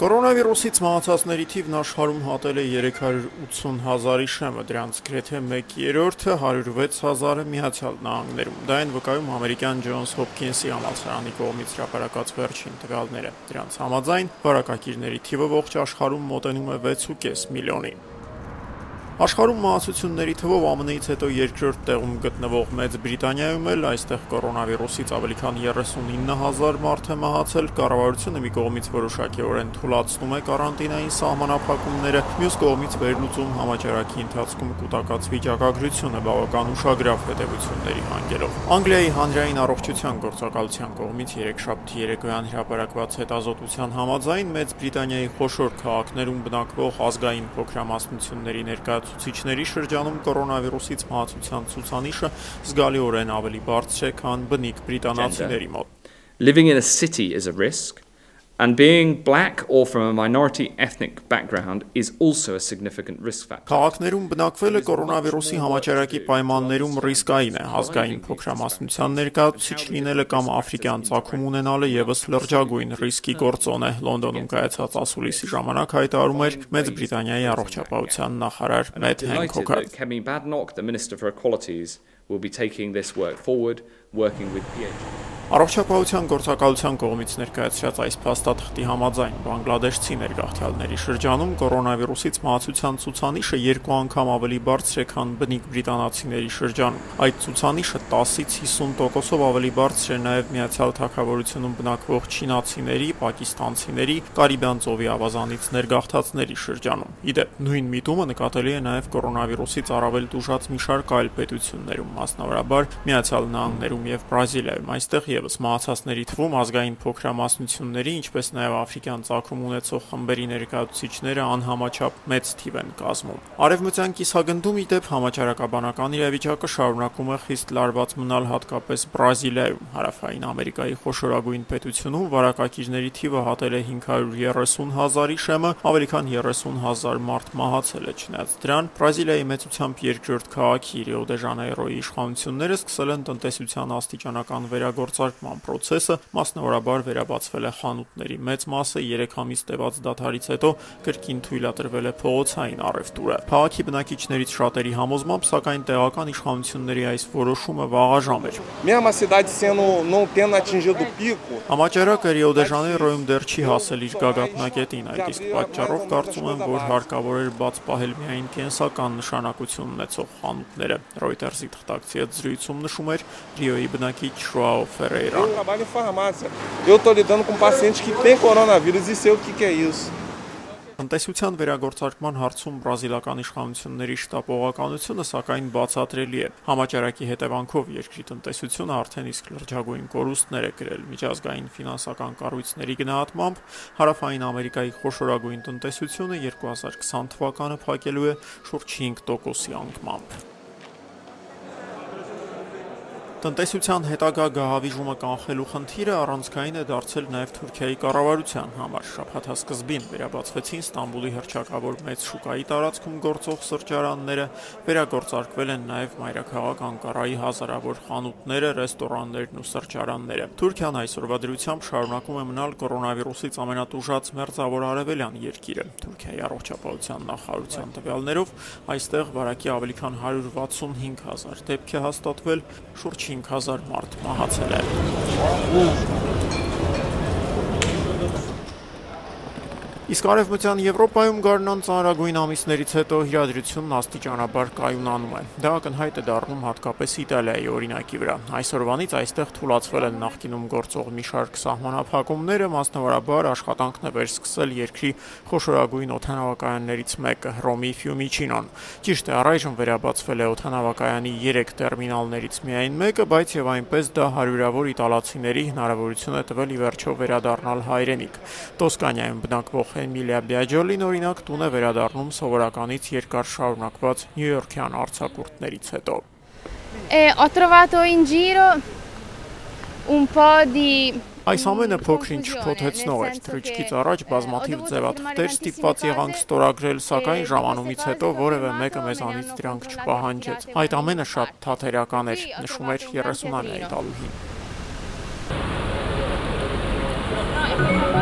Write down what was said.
Կորոնավիրուսից մահացածների թիվն աշխարհում հատել է 380,000-ի շեմը, դրանց գրեթե 1/3-ը 106,000-ը Միացյալ Նահանգներում։ Դա են վկայում ամերիկյան Ջոնս Հոփքինսի համալսարանի կողմից հրապարակած վերջին տվյալները։ Դրանց համաձայն վարակակիրների թիվը ողջ աշխարհում մոտենում է 6,5 միլիոնի։ Աշխարհում մահացությունների թվով ԱՄՆ-ից հետո երկրորդ տեղում գտնվող Մեծ Բրիտանիայում էլ այստեղ կորոնավիրուսից ավելի քան 39,000 մարդ է մահացել։ Կառավարությունը մի կողմից որոշակիորեն թուլացնում է կարանտինային սահմանափակումները, մյուս կողմից վերլուծում համաճարակի ընթացքում կուտակած վիճակագրությունը բավական ուշագրավ հետևությունների հանգելով։ Անգլիայի հանրային առողջության գործակալության կողմից երեքշաբթի երեկոյան հրապարակված հետազոտության համաձայն Մեծ Բրիտանիայի խոշոր քաղաքներում բնակվող ազգային փոքրամասնությունների ներկայացուցիչների շրջանում կորոնավիրուսից մահացության ցուցանիշը զգալիորեն ավելի բարձր է, քան բնիկ բրիտանացիների մոտ։ Living in a city is a risk, and being black or from a minority ethnic background is also a significant risk factor. Քաղաքներում բնակվելը կորոնավիրուսի համաճարակի պայմաններում ռիսկային է։ Ազգային փոքրամասնության ներկայացուցիչ լինելը կամ աֆրիկյան ծագում ունենալը եւս լրջագույն ռիսկի գործոն է։ Լոնդոնում կայացած ասուլիսի ժամանակ հայտարարում էր Մեծ Բրիտանիայի առողջապահության նախարար Մեթ Հենքոքը։ Kemi Badnoch, the Minister for Equalities, will be taking this work forward, working with PhD. Առողջապահության գործակալության կողմից ներկայացրած այս փաստաթղթի համաձայն բանգլադեշցի ներգաղթյալների շրջանում կորոնավիրուսից մահացության ցուցանիշը 2 անգամ ավելի բարձր է, քան բնիկ բրիտանացիների շրջանում։ Այդ ցուցանիշը 10-ից 50%-ով ավելի բարձր է նաև Միացյալ Թագավորությունում բնակվող չինացիների, պակիստանցիների, Կարիբյան ծովի ավազանից ներգաղթածների շրջանում։ Իդեպ, նույն միտումը նկատելի է նաև կորոնավիրուսից առավել տուժած մի շարք այլ պետություններում, մասնավորաբար Միացյալ Նահանգներում եւ Բրազիլիայում։ Այստեղ եւս մահացածների թվում ազգային փոքրամասնությունների, ինչպես նաև աֆրիկյան ծագում ունեցող խմբերի ներկայացուցիչները անհամաչափ մեծ թիվ են կազմում։ Արևմտյան կիսագնդում ի դեպ համաճարակաբանական իրավիճակը շարունակում է խիստ լարված մնալ հատկապես Բրազիլիայում։ Հարավային Ամերիկայի խոշորագույն պետությունում վարակակիրների թիվը հատել է 530,000-ի շեմը, ավելի քան 30,000 մարդ մահացել է։ Չնայած դրան, Բրազիլիայի մեծությամբ երկրորդ քաղաքի Ռիո դե Ժանեյրոյի իշխանությունները սկսել են տնտեսության աստիճանական վերագործարկման process-ը, մասնավորաբար վերաբացվել է խանութների մեծ մասը, 3 ամիս տևած դադարից հետո կրկին թույլատրվել է փողոցային առևտուրը։ Քաղաքի բնակիչներից շատերի համոզմամբ, սակայն տեղական իշխանությունների այս որոշումը վաղաժամ էր։ Համաճարակը Ռիո դե Ժանեյրոյում դեռ չի հասել իր գագաթնակետին, այդ իսկ պատճառով կարծում եմ, որ հարկավոր էր բաց պահել միայն կենսական նշանակություն ունեցող խանութները։ Reuters-ի թղթակցի հետ զրույցում նշում էր Ռիոյի բնակիչ Շուաո Ֆերեյրան։ Տնտեսության վերագործարկման հարցում բրազիլական իշխանությունների շտապողականությունը սակայն բացատրելի է։ Համաճարակի հետևանքով երկրի տնտեսությունը արդեն իսկ լրջագույն կորուստներ է կրել։ Միջազգային ֆինանսական կառույցների գնահատմամբ Հարավային Ամերիկայի խոշորագույն տնտեսությունը 2020 թվականը փակելու է շուրջ 5%-ի անկմամբ։ Տնտեսության հետագա գահավիժումը կանխելու խնդիրը առանցքային է դարձել նաև Թուրքիայի կառավարության համար։ Շաբաթասկզբին վերաբացվեցին Ստամբուլի հռչակավոր մեծ շուկայի տարածքում գործող սրճարանները, վերագործարկվել են նաև մայրաքաղաք Անկարայի հազարավոր խանութները, ռեստորաններն ու սրճարանները։ Թուրքիան այսօրվա դրությամբ շարունակում է մնալ կորոնավիրուսից ամենատուժած մերձավոր արևելյան երկիրը։ Թուրքիայի առողջապահության նախարարության տվյալներով այստեղ վարակի ավելի քան 165,000 դեպք է հաստատվել, շուրջ 5,000 մարդ մահացել է։ Իսկ արևմտյան Եվրոպայում գարնան ծանրագույն ամիսներից հետո հրադրությունն աստիճանաբար կայունանում է։ Դա ակնհայտ է դառնում հատկապես Իտալիայի օրինակի վրա։ Այսօրվանից այստեղ թուլացվել են նախկինում գործող մի շարք սահմանափակումները, մասնավորաբար աշխատանքն է վերսկսել երկրի խոշորագույն օդանավակայաններից մեկը՝ Ռոմի Ֆյումիչինոն։ Ճիշտ է, առայժմ վերաբացվել է օդանավակայանի 3 տերմինալներից միայն մեկը, բայց եւ այնպես դա հարյուրավոր իտալացիների հնարավորություն է տվել ի վերջո վերադառնալ հայրենիք։ Տոսկանիայում բնակվող Էմիլիա Բիաջոլին օրինակ տուն է վերադառնում սովորականից երկար շարունակված նյույորքյան արձակուրդներից հետո։ Ho trovato in giro un po' di Այս ամենը փոքր-ինչ շփոթեցնող էր։ Թռիչքից առաջ բազմաթիվ ձևաթղթեր ստիպված եղանք ստորագրել, սակայն ժամանումից հետո որևէ մեկը մեզանից դրանք չպահանջեց։ Այդ ամենը շատ թատերական էր, նշում էր 30-ամյա իտալուհին։